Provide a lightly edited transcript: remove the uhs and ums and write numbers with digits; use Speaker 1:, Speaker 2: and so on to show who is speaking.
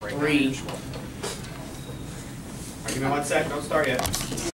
Speaker 1: 3. All right, give me 1 sec. Don't start yet.